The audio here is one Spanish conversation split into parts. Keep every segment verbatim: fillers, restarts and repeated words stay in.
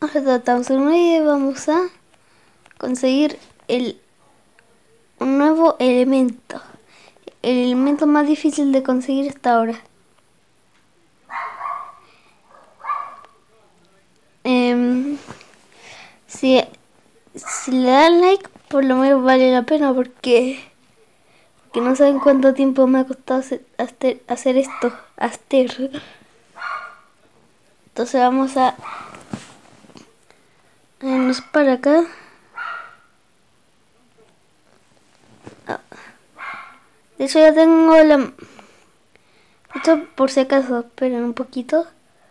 Ahora estamos en una y vamos a conseguir el, un nuevo elemento. El elemento más difícil de conseguir hasta ahora. Eh, si, si le dan like, por lo menos vale la pena porque, porque no saben cuánto tiempo me ha costado hacer, hacer, hacer esto. Hacer. Entonces vamos a irnos para acá. De hecho ya tengo la... Esto por si acaso, esperen un poquito.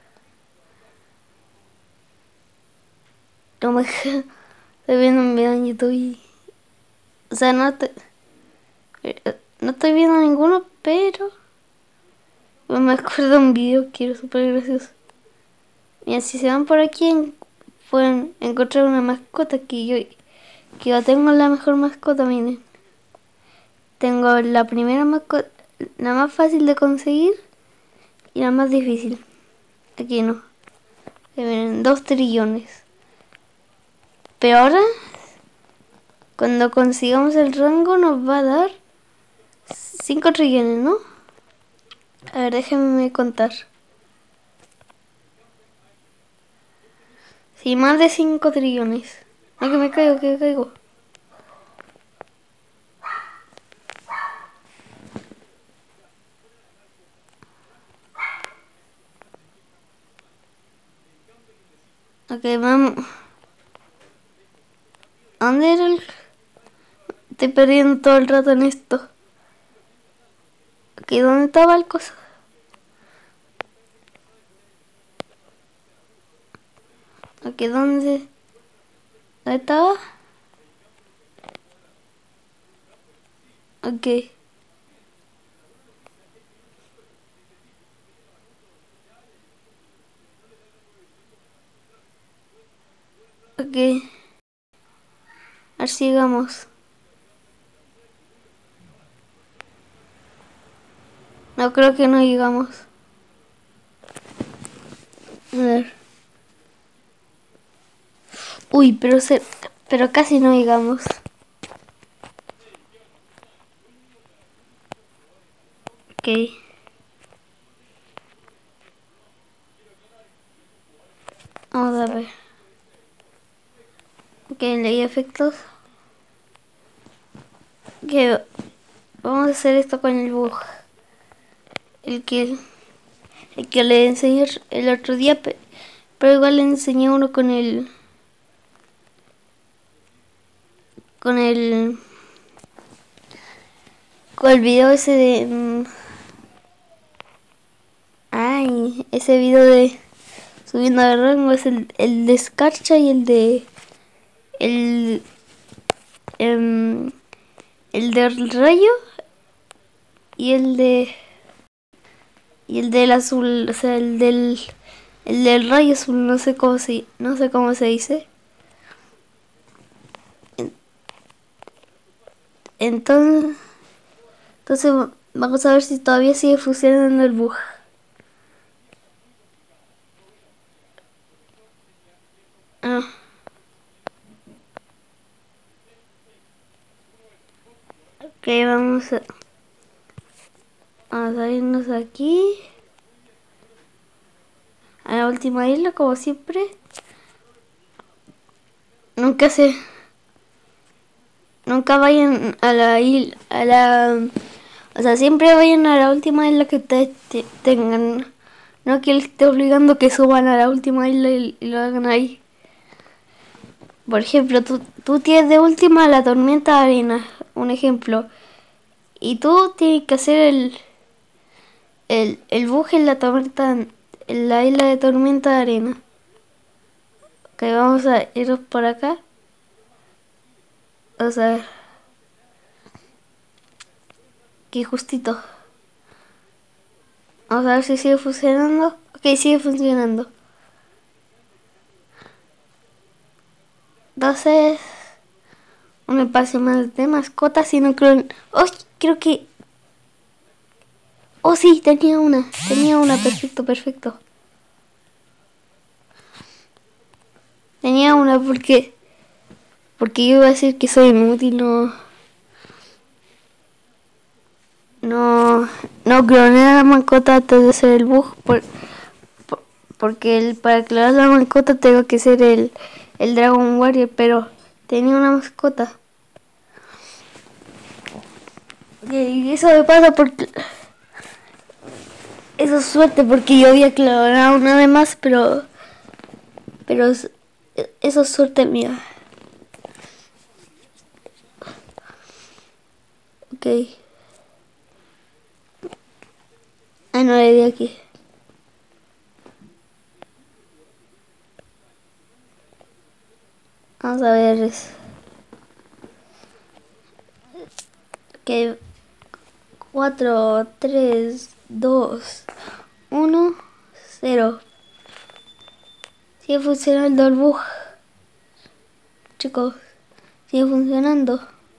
No me... Estoy viendo un video en YouTube y... O sea, no te... No estoy viendo ninguno, pero... Me acuerdo de un video que era súper gracioso. Mira, si se van por aquí pueden encontrar una mascota que yo... Que yo tengo la mejor mascota, miren. Tengo la primera mascota, la más fácil de conseguir y la más difícil. Aquí no. Se ven dos trillones. Pero ahora, cuando consigamos el rango, nos va a dar cinco trillones, ¿no? A ver, déjenme contar. Sí, más de cinco trillones. No, que me caigo, que me caigo. Ok, vamos. ¿Dónde era el...? Estoy perdiendo todo el rato en esto. Ok, ¿dónde estaba el coso? Ok, ¿dónde? ¿Dónde estaba? Ok. Ok. A ver, sigamos. No, creo que no llegamos. A ver. Uy, pero se, pero casi no llegamos. Ok. Vamos a ver. Ok, leí efectos. Ok, vamos a hacer esto con el bug. El que, el que le enseñé el otro día, pero igual le enseñé uno con el... Con el... Con el video ese de... Um, ay, ese video de... Subiendo de rango es el, el de escarcha y el de... El... Um, el del rayo y el de... Y el del azul, o sea, el del... El del rayo azul, no sé cómo se, no sé cómo se dice. Entonces, entonces vamos a ver si todavía sigue funcionando el bug. Ah. Ok, vamos a, vamos a irnos aquí. A la última isla, como siempre. Nunca se... Nunca vayan a la isla, a la... O sea, siempre vayan a la última isla que ustedes te, tengan. No que les esté obligando que suban a la última isla y, y lo hagan ahí. Por ejemplo, tú, tú tienes de última la tormenta de arena, un ejemplo. Y tú tienes que hacer el... El, el bug en la tormenta... En la isla de tormenta de arena. Ok, vamos a irnos por acá. Vamos a ver. Aquí justito. Vamos a ver si sigue funcionando. Ok, sigue funcionando. Entonces... Un espacio más de mascotas y no creo... Oh, creo que... Oh, sí, tenía una. Tenía una. Perfecto, perfecto. Tenía una porque... Porque yo iba a decir que soy inútil, no... No... No cloné la mascota antes de hacer el bug. Por, por, porque el, para clonar la mascota tengo que ser el, el Dragon Warrior, pero tenía una mascota. Y eso me pasa porque... Eso es suerte porque yo había clonado una de más, pero... Pero eso es suerte mía. Ok. Ah, no le di aquí. Vamos a ver. Ok. cuatro, tres, dos, uno, cero. Sigue funcionando el bug. Chicos, sigue funcionando.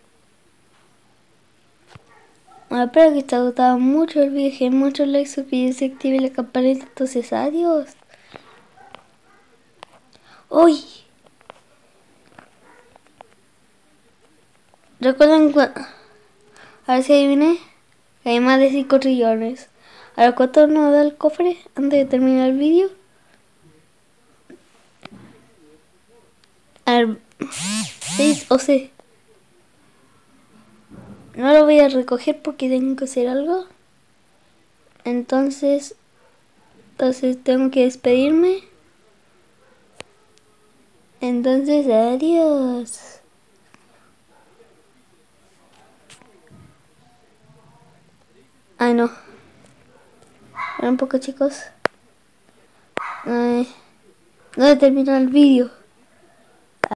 Bueno, espero que te haya gustado mucho el video. Dejen muchos likes, suscríbanse, activen la campanita. Entonces, adiós. ¡Uy! ¿Recuerdan cuando? A ver si adiviné. Que hay más de cinco trillones. A ver cuánto nos da el cofre antes de terminar el vídeo. A ver, seis o seis. No lo voy a recoger porque tengo que hacer algo. Entonces, entonces tengo que despedirme. Entonces, adiós. Ay, no. Espera un poco, chicos. Ay, no he terminado el vídeo.